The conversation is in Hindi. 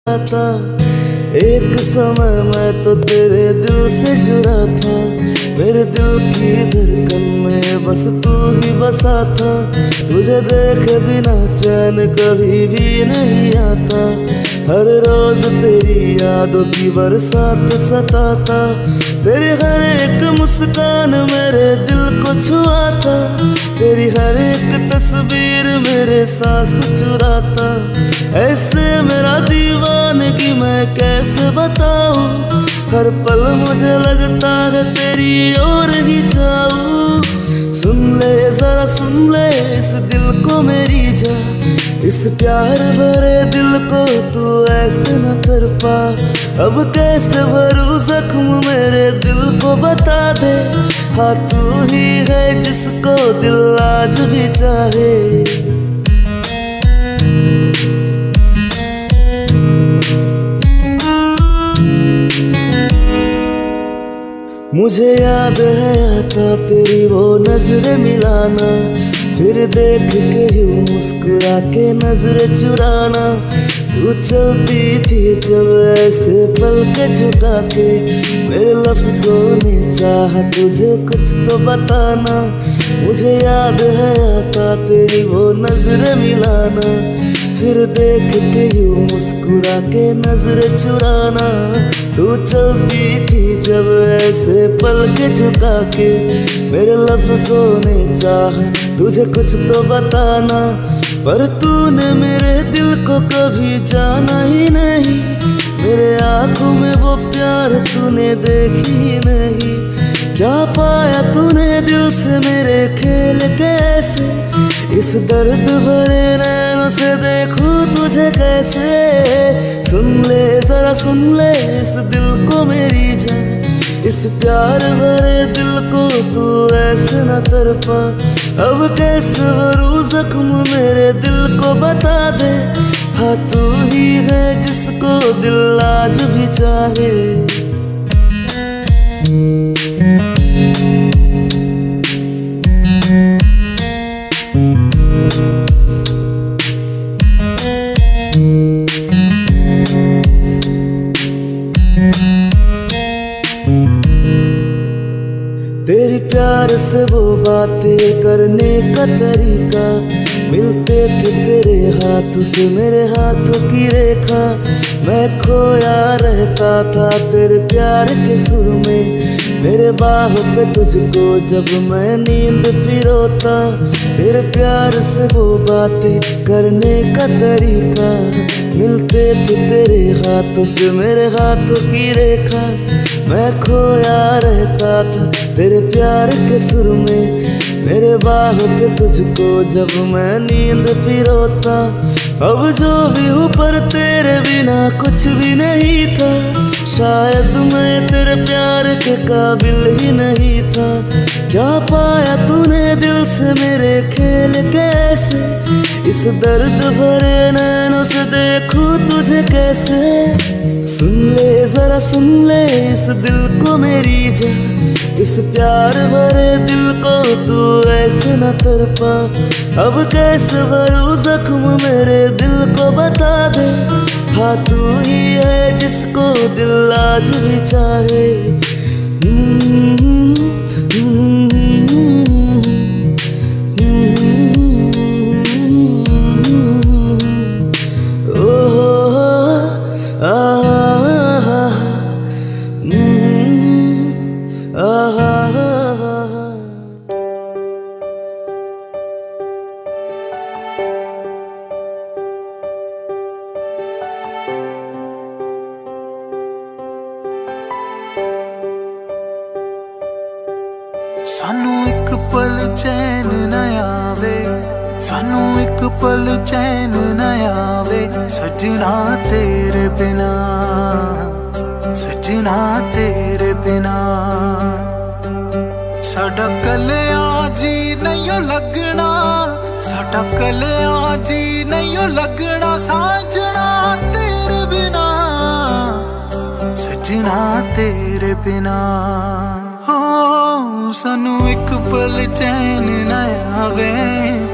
था। एक समय मैं तो तेरे दिल से जुड़ा था, मेरे दिल की धड़कन में बस तू ही बसा था। तुझे देखे बिना चैन कभी भी नहीं आता, हर रोज तेरी यादों की बरसात सताता। तेरी हर एक मुस्कान मेरे दिल को छुआता, तेरी हर एक तस्वीर मेरे सांस चुराता। ऐसे मेरा दीवानगी मैं कैसे बताऊं, हर पल मुझे लगता है तेरी ओर ही जाऊं। सुन ले जरा सुन ले इस दिल को मेरी जा, इस प्यार भरे दिल को तू ऐसे न तड़पा। अब कैसे भरूं जख्म मेरे दिल को बता दे, हाँ तू ही है जिसको दिल आज भी चाहे। मुझे याद है आता तेरी वो नजरें मिलाना, फिर देख के यूं मुस्कुरा के नजरें चुराना। तू चलती थी जब ऐसे पल के झुका के, मेरे लफ्जों ने चाहा तुझे कुछ तो बताना। मुझे याद है आता तेरी वो नजरें मिलाना, फिर देख के यूं मुस्कुरा के नजरें चुराना। तू चलती थी जब ऐसे पल के झुका के, मेरे लफ्जों ने चाहा तुझे कुछ तो बताना। पर तूने मेरे दिल को कभी जाना ही नहीं, मेरे आंखों में वो प्यार तूने देखी नहीं। क्या पाया तूने दिल से मेरे खेल कैसे, इस दर्द भरे नैनों से देखूं तुझे कैसे। सुन ले जरा सुन ले इस दिल को मेरी जान, इस प्यार भरे दिल को तू ऐसे न तड़पा। अब कैसे भरूं जख्म मेरे दिल को बता दे, हाँ तू ही है जिसको दिल आज भी चाहे। तेरी प्यार से वो बातें करने का तरीका, मिलते थे तेरे हाथों से मेरे हाथों की रेखा। मैं खोया रहता था तेरे प्यार के सुर में, मेरे बाहों पे तुझको जब मैं नींद पिरोता। तेरे प्यार से वो बातें करने का तरीका, मिलते थे तेरे हाथों से मेरे हाथों की रेखा। मैं खोया रहता था तेरे प्यार के सुर में, मेरे बाहों पे तुझको जब मैं नींद पिरोता। अब जो भी हूँ पर तेरे बिना कुछ भी नहीं था, शायद मैं तेरे प्यार के काबिल ही नहीं था। क्या पाया तूने दिल से मेरे खेल कैसे, इस दर्द भरे नैनों से देखूं तुझे कैसे। सुन ले जरा सुन ले इस दिल को मेरी जा, इस प्यार भरे दिल को तू ऐसे न तड़पा। अब कैसे भरूं जख्म मेरे दिल को बता दे, हाँ तू ही है जिसको दिल आज भी चाहे। सानू एक पल चैन न आवे, सानू एक पल चैन न आवे, सजना तेरे बिना, सजना तेरे बिना। साडा कलिया जी नहीं लगना, साडा कलिया जी नहीं लगना, साजना तेरे बिना, सजना तेरे बिना। हो सानू एक पल चैन न आवे,